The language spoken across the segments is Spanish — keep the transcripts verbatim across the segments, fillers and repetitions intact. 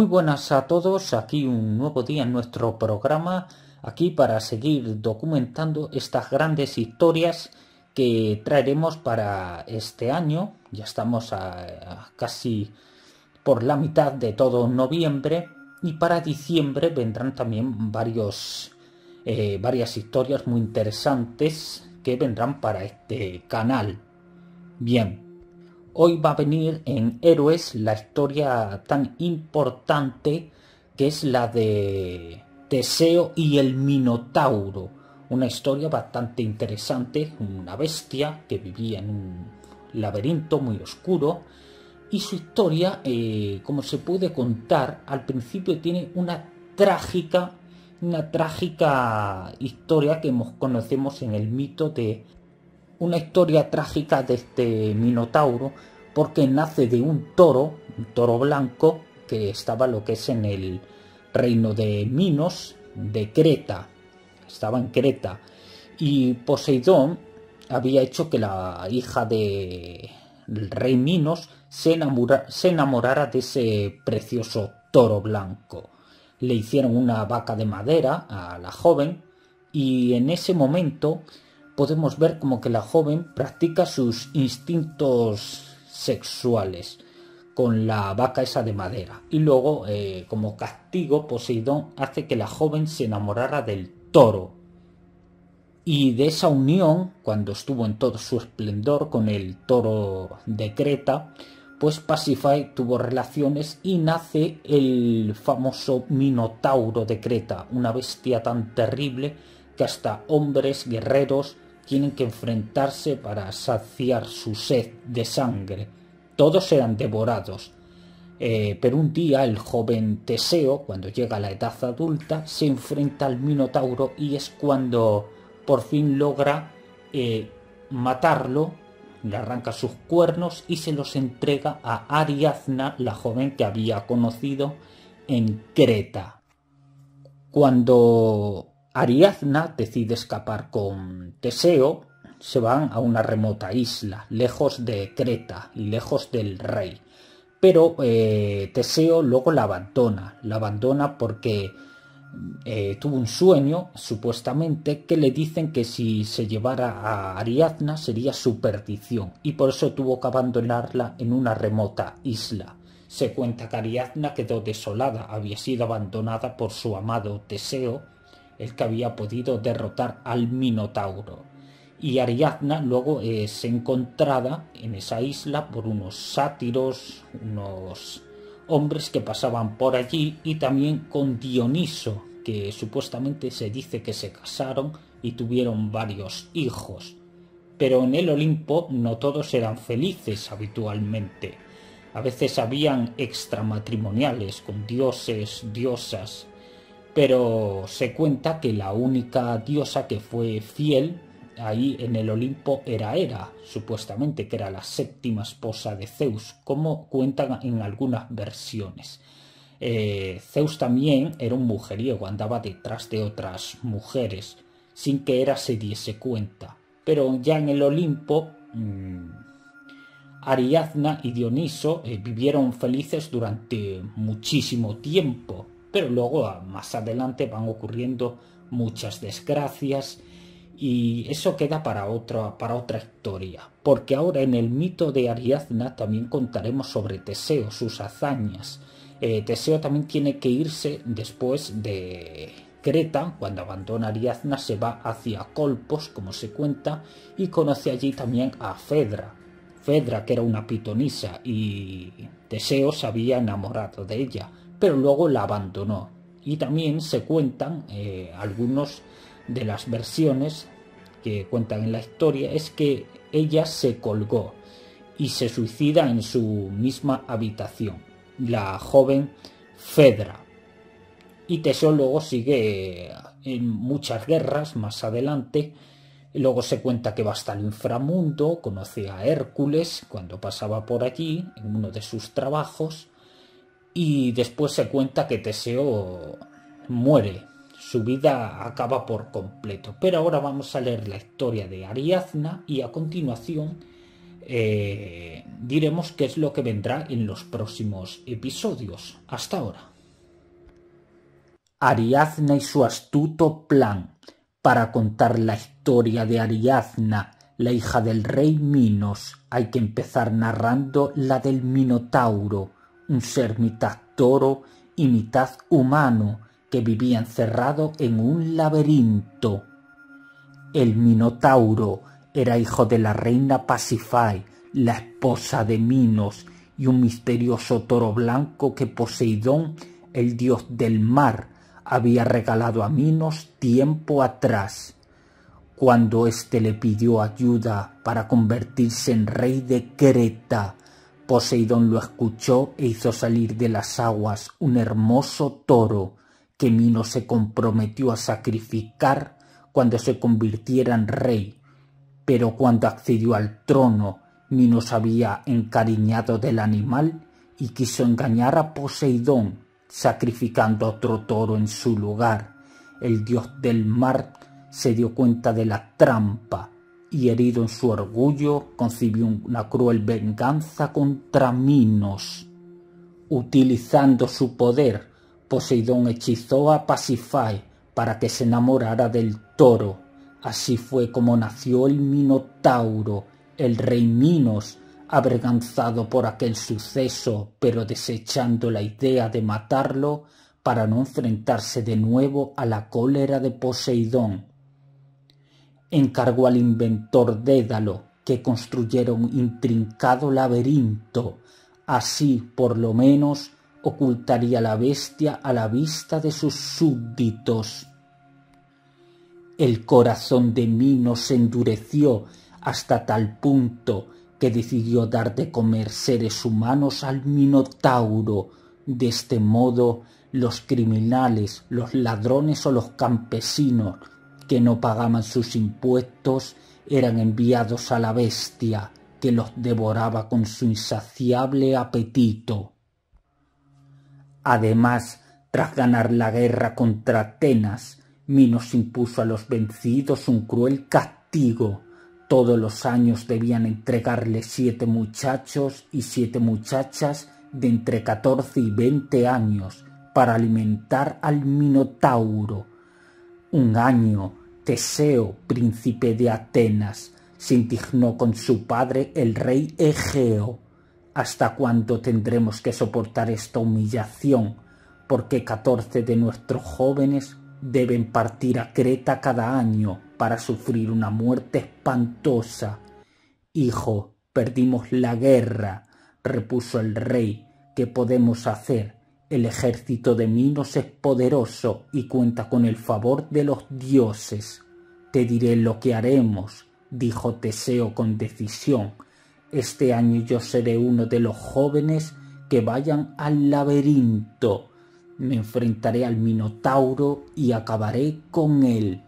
buenas a todos, aquí un nuevo día en nuestro programa, aquí para seguir documentando estas grandes historias que traeremos para este año. Ya estamos a, a casi por la mitad de todo noviembre y para diciembre vendrán también varios, eh, varias historias muy interesantes que vendrán para este canal. Bien. Hoy va a venir en Héroes la historia tan importante que es la de Teseo y el Minotauro. Una historia bastante interesante, una bestia que vivía en un laberinto muy oscuro. Y su historia, eh, como se puede contar, al principio tiene una trágica, una trágica historia que conocemos en el mito de... Una historia trágica de este Minotauro, porque nace de un toro, un toro blanco, que estaba lo que es en el reino de Minos, de Creta. Estaba en Creta. Y Poseidón había hecho que la hija del rey Minos se enamorara, se enamorara de ese precioso toro blanco. Le hicieron una vaca de madera a la joven y en ese momento podemos ver como que la joven practica sus instintos sexuales con la vaca esa de madera. Y luego, eh, como castigo, Poseidón hace que la joven se enamorara del toro. Y de esa unión, cuando estuvo en todo su esplendor con el toro de Creta, pues Pasífae tuvo relaciones y nace el famoso Minotauro de Creta, una bestia tan terrible que hasta hombres guerreros tienen que enfrentarse para saciar su sed de sangre. Todos eran devorados. Eh, pero un día el joven Teseo, cuando llega a la edad adulta, se enfrenta al Minotauro y es cuando por fin logra eh, matarlo, le arranca sus cuernos y se los entrega a Ariadna, la joven que había conocido en Creta. Cuando Ariadna decide escapar con Teseo, se van a una remota isla, lejos de Creta y lejos del rey. Pero eh, Teseo luego la abandona, la abandona porque eh, tuvo un sueño, supuestamente, que le dicen que si se llevara a Ariadna sería su perdición, y por eso tuvo que abandonarla en una remota isla. Se cuenta que Ariadna quedó desolada, había sido abandonada por su amado Teseo, el que había podido derrotar al Minotauro. Y Ariadna luego es encontrada en esa isla por unos sátiros, unos hombres que pasaban por allí, y también con Dioniso, que supuestamente se dice que se casaron y tuvieron varios hijos. Pero en el Olimpo no todos eran felices habitualmente. A veces habían extramatrimoniales con dioses, diosas, pero se cuenta que la única diosa que fue fiel ahí en el Olimpo era Hera, supuestamente que era la séptima esposa de Zeus, como cuentan en algunas versiones. Eh, Zeus también era un mujeriego, andaba detrás de otras mujeres, sin que Hera se diese cuenta. Pero ya en el Olimpo, mmm, Ariadna y Dioniso eh, vivieron felices durante muchísimo tiempo. Pero luego, más adelante, van ocurriendo muchas desgracias y eso queda para otra, para otra historia. Porque ahora en el mito de Ariadna también contaremos sobre Teseo, sus hazañas. Eh, Teseo también tiene que irse después de Creta. Cuando abandona Ariadna se va hacia Colpos, como se cuenta, y conoce allí también a Fedra. Fedra, que era una pitonisa, y Teseo se había enamorado de ella, pero luego la abandonó. Y también se cuentan eh, algunos de las versiones que cuentan en la historia, es que ella se colgó y se suicida en su misma habitación, la joven Fedra. Y Teseo luego sigue en muchas guerras más adelante. Luego se cuenta que va hasta el inframundo, conoce a Hércules cuando pasaba por allí en uno de sus trabajos. Y después se cuenta que Teseo muere, su vida acaba por completo. Pero ahora vamos a leer la historia de Ariadna y a continuación eh, diremos qué es lo que vendrá en los próximos episodios. Hasta ahora. Ariadna y su astuto plan. Para contar la historia de Ariadna, la hija del rey Minos, hay que empezar narrando la del Minotauro, un ser mitad toro y mitad humano que vivía encerrado en un laberinto. El Minotauro era hijo de la reina Pasífae, la esposa de Minos, y un misterioso toro blanco que Poseidón, el dios del mar, había regalado a Minos tiempo atrás. Cuando éste le pidió ayuda para convertirse en rey de Creta, Poseidón lo escuchó e hizo salir de las aguas un hermoso toro que Minos se comprometió a sacrificar cuando se convirtiera en rey. Pero cuando accedió al trono, Minos había encariñado del animal y quiso engañar a Poseidón, sacrificando a otro toro en su lugar. El dios del mar se dio cuenta de la trampa y, herido en su orgullo, concibió una cruel venganza contra Minos. Utilizando su poder, Poseidón hechizó a Pasífae para que se enamorara del toro. Así fue como nació el Minotauro. El rey Minos, avergonzado por aquel suceso, pero desechando la idea de matarlo para no enfrentarse de nuevo a la cólera de Poseidón, encargó al inventor Dédalo que construyera un intrincado laberinto. Así, por lo menos, ocultaría la bestia a la vista de sus súbditos. El corazón de Minos se endureció hasta tal punto que decidió dar de comer seres humanos al Minotauro. De este modo, los criminales, los ladrones o los campesinos que no pagaban sus impuestos eran enviados a la bestia, que los devoraba con su insaciable apetito. Además, tras ganar la guerra contra Atenas, Minos impuso a los vencidos un cruel castigo. Todos los años debían entregarle siete muchachos y siete muchachas de entre catorce y veinte años para alimentar al Minotauro. Un año, Teseo, príncipe de Atenas, se indignó con su padre, el rey Egeo. ¿Hasta cuándo tendremos que soportar esta humillación? Porque catorce de nuestros jóvenes deben partir a Creta cada año para sufrir una muerte espantosa. Hijo, perdimos la guerra, repuso el rey. ¿Qué podemos hacer? El ejército de Minos es poderoso y cuenta con el favor de los dioses. Te diré lo que haremos, dijo Teseo con decisión. Este año yo seré uno de los jóvenes que vayan al laberinto. Me enfrentaré al Minotauro y acabaré con él.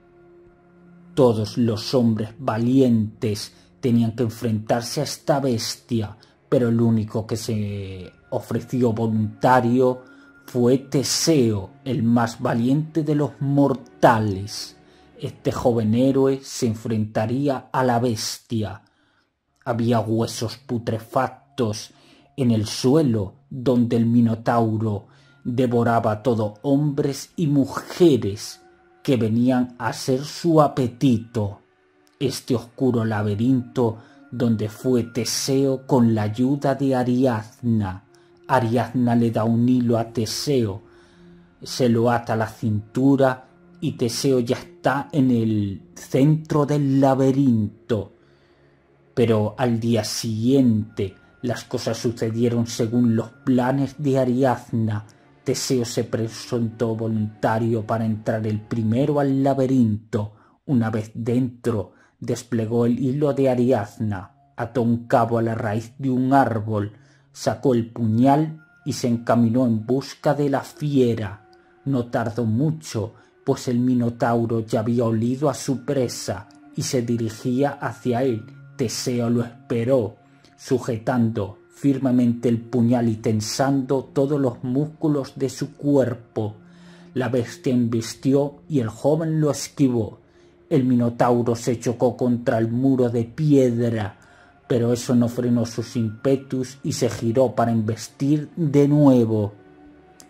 Todos los hombres valientes tenían que enfrentarse a esta bestia, pero el único que se ofreció voluntario fue Teseo, el más valiente de los mortales. Este joven héroe se enfrentaría a la bestia. Había huesos putrefactos en el suelo donde el Minotauro devoraba a todo hombres y mujeres que venían a ser su apetito. Este oscuro laberinto donde fue Teseo con la ayuda de Ariadna. Ariadna le da un hilo a Teseo, se lo ata a la cintura y Teseo ya está en el centro del laberinto. Pero al día siguiente las cosas sucedieron según los planes de Ariadna. Teseo se presentó voluntario para entrar el primero al laberinto. Una vez dentro, desplegó el hilo de Ariadna, ató un cabo a la raíz de un árbol, sacó el puñal y se encaminó en busca de la fiera. No tardó mucho, pues el Minotauro ya había olido a su presa y se dirigía hacia él. Teseo lo esperó, sujetando firmemente el puñal y tensando todos los músculos de su cuerpo. La bestia embistió y el joven lo esquivó. El Minotauro se chocó contra el muro de piedra, pero eso no frenó sus ímpetus y se giró para embestir de nuevo.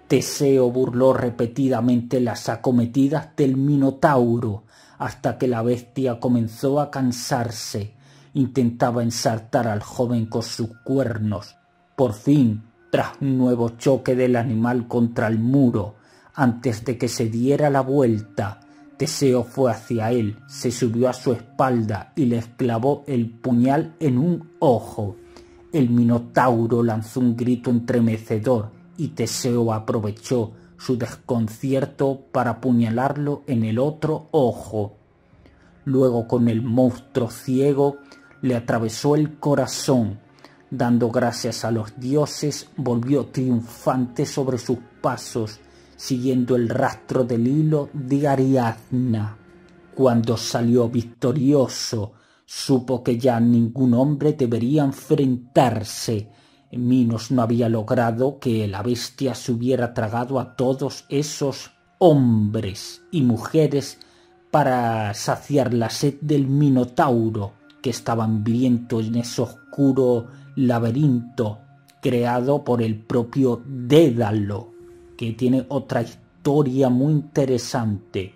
Teseo burló repetidamente las acometidas del Minotauro hasta que la bestia comenzó a cansarse. Intentaba ensartar al joven con sus cuernos. Por fin, tras un nuevo choque del animal contra el muro, antes de que se diera la vuelta, Teseo fue hacia él, se subió a su espalda y le clavó el puñal en un ojo. El Minotauro lanzó un grito estremecedor y Teseo aprovechó su desconcierto para apuñalarlo en el otro ojo. Luego, con el monstruo ciego, le atravesó el corazón. Dando gracias a los dioses, volvió triunfante sobre sus pasos, siguiendo el rastro del hilo de Ariadna. Cuando salió victorioso, supo que ya ningún hombre debería enfrentarse. Minos no había logrado que la bestia se hubiera tragado a todos esos hombres y mujeres para saciar la sed del Minotauro, que estaba hambriento en ese oscuro laberinto creado por el propio Dédalo, que tiene otra historia muy interesante.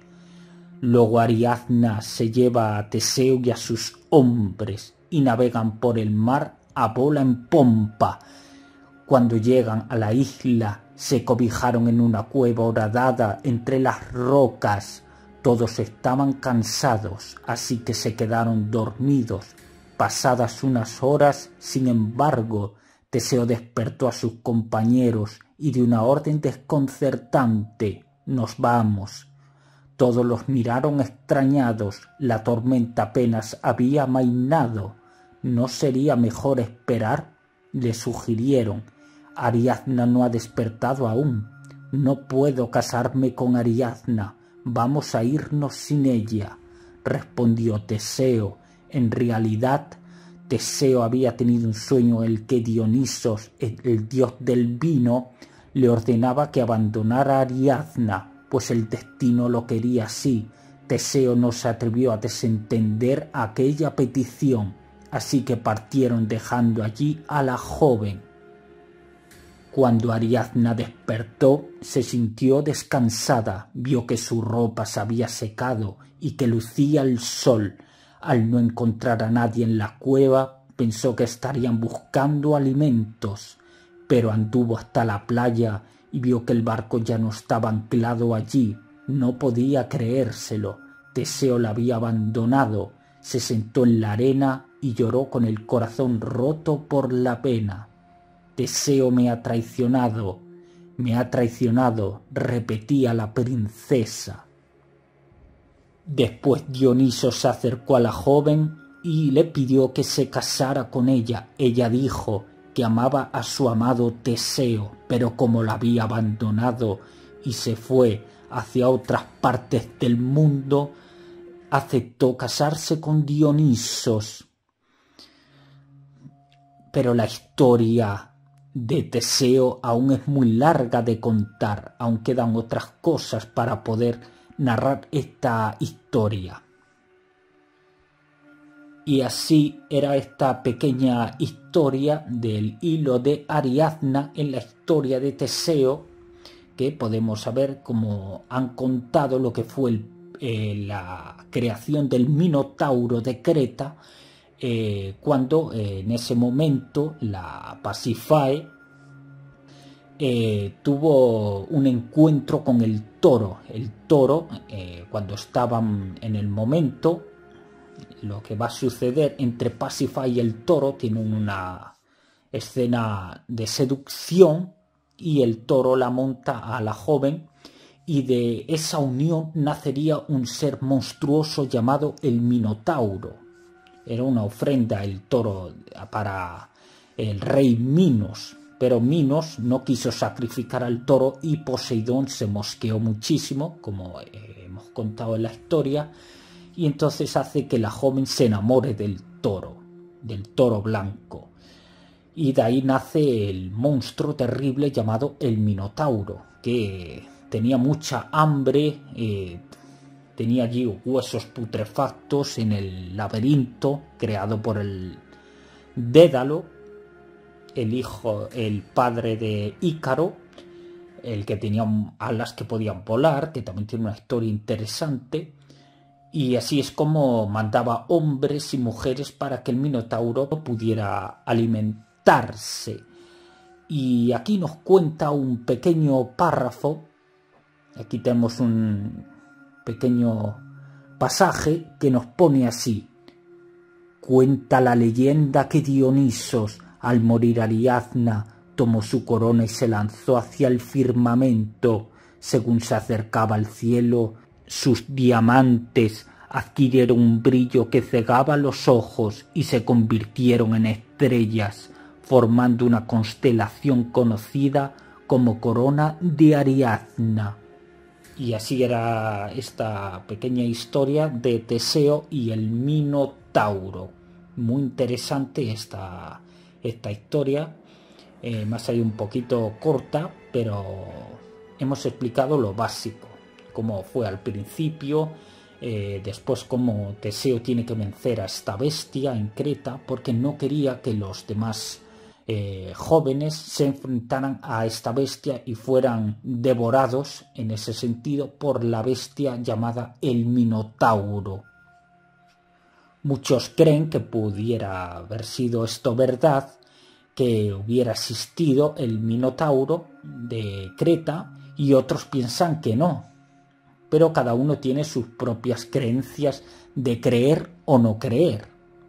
Luego Ariadna se lleva a Teseo y a sus hombres y navegan por el mar a bola en pompa. Cuando llegan a la isla, se cobijaron en una cueva horadada entre las rocas. Todos estaban cansados, así que se quedaron dormidos. Pasadas unas horas, sin embargo, Teseo despertó a sus compañeros y de una orden desconcertante: «Nos vamos». Todos los miraron extrañados. La tormenta apenas había amainado. ¿No sería mejor esperar?, le sugirieron. Ariadna no ha despertado aún. No puedo casarme con Ariadna. Vamos a irnos sin ella, respondió Teseo. En realidad, Teseo había tenido un sueño en el que Dionisos, el dios del vino, le ordenaba que abandonara a Ariadna, pues el destino lo quería así. Teseo no se atrevió a desentender aquella petición, así que partieron dejando allí a la joven. Cuando Ariadna despertó, se sintió descansada, vio que su ropa se había secado y que lucía el sol. Al no encontrar a nadie en la cueva, pensó que estarían buscando alimentos, pero anduvo hasta la playa y vio que el barco ya no estaba anclado allí. No podía creérselo. Teseo la había abandonado. Se sentó en la arena y lloró con el corazón roto por la pena. Teseo me ha traicionado, me ha traicionado, repetía la princesa. Después Dioniso se acercó a la joven y le pidió que se casara con ella. Ella dijo que amaba a su amado Teseo, pero como la había abandonado y se fue hacia otras partes del mundo, aceptó casarse con Dionisos. Pero la historia de Teseo aún es muy larga de contar, aún quedan otras cosas para poder narrar esta historia. Y así era esta pequeña historia del hilo de Ariadna en la historia de Teseo, que podemos saber cómo han contado lo que fue el, eh, la creación del Minotauro de Creta, eh, cuando eh, en ese momento la Pasífae eh, tuvo un encuentro con el toro. El toro, eh, cuando estaban en el momento, lo que va a suceder entre Pasífae y el toro, tienen una escena de seducción y el toro la monta a la joven, y de esa unión nacería un ser monstruoso llamado el Minotauro. Era una ofrenda el toro para el rey Minos, pero Minos no quiso sacrificar al toro y Poseidón se mosqueó muchísimo, como eh, hemos contado en la historia, y entonces hace que la joven se enamore del toro, del toro blanco. Y de ahí nace el monstruo terrible llamado el Minotauro, que tenía mucha hambre, eh, tenía allí huesos putrefactos en el laberinto creado por el Dédalo, el hijo, el padre de Ícaro. el que tenía alas que podían volar, que también tiene una historia interesante. Y así es como mandaba hombres y mujeres para que el Minotauro pudiera alimentarse. Y aquí nos cuenta un pequeño párrafo. Aquí tenemos un pequeño pasaje que nos pone así. Cuenta la leyenda que Dionisos, al morir Ariadna, tomó su corona y se lanzó hacia el firmamento. Según se acercaba al cielo, sus diamantes adquirieron un brillo que cegaba los ojos y se convirtieron en estrellas, formando una constelación conocida como Corona de Ariadna. Y así era esta pequeña historia de Teseo y el Minotauro. Muy interesante esta, esta historia. Eh, más allá un poquito corta, pero hemos explicado lo básico, cómo fue al principio, eh, después cómo Teseo tiene que vencer a esta bestia en Creta, porque no quería que los demás eh, jóvenes se enfrentaran a esta bestia y fueran devorados, en ese sentido, por la bestia llamada el Minotauro. Muchos creen que pudiera haber sido esto verdad, que hubiera existido el Minotauro de Creta, y otros piensan que no. Pero cada uno tiene sus propias creencias de creer o no creer.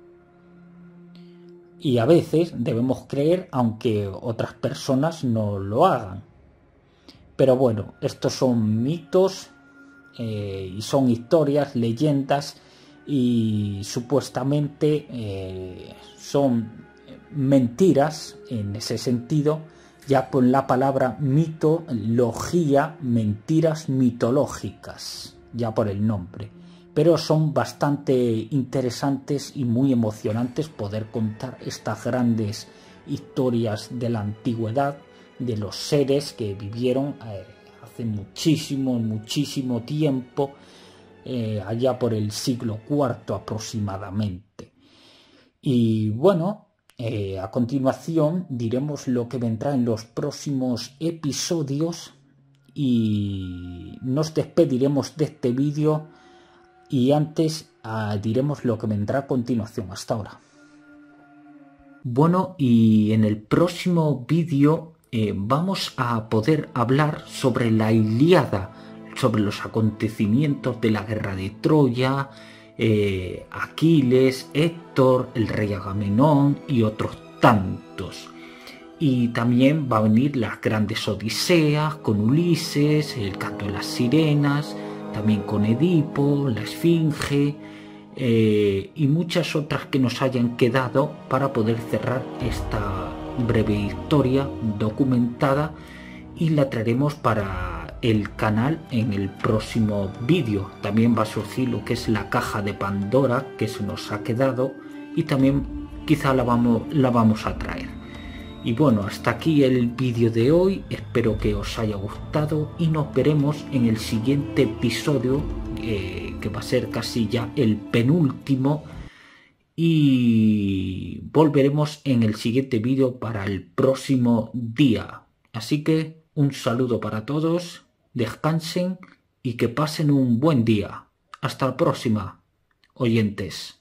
Y a veces debemos creer aunque otras personas no lo hagan. Pero bueno, estos son mitos eh, y son historias, leyendas, y supuestamente eh, son mentiras en ese sentido, ya por la palabra mitología, mentiras mitológicas, ya por el nombre. Pero son bastante interesantes y muy emocionantes poder contar estas grandes historias de la antigüedad, de los seres que vivieron eh, hace muchísimo, muchísimo tiempo, eh, allá por el siglo cuarto aproximadamente. Y bueno, Eh, a continuación diremos lo que vendrá en los próximos episodios y nos despediremos de este vídeo, y antes uh, diremos lo que vendrá a continuación. Hasta ahora. Bueno, y en el próximo vídeo eh, vamos a poder hablar sobre la Ilíada, sobre los acontecimientos de la guerra de Troya, Eh, Aquiles, Héctor, el rey Agamenón y otros tantos. Y también va a venir las grandes odiseas con Ulises, el canto de las sirenas, también con Edipo, la Esfinge eh, y muchas otras que nos hayan quedado para poder cerrar esta breve historia documentada, y la traeremos para el canal en el próximo vídeo. También va a surgir lo que es la caja de Pandora que se nos ha quedado, y también quizá la vamos, la vamos a traer. Y bueno, hasta aquí el vídeo de hoy, espero que os haya gustado y nos veremos en el siguiente episodio, eh, que va a ser casi ya el penúltimo, y volveremos en el siguiente vídeo para el próximo día. Así que un saludo para todos, descansen y que pasen un buen día. Hasta la próxima, oyentes.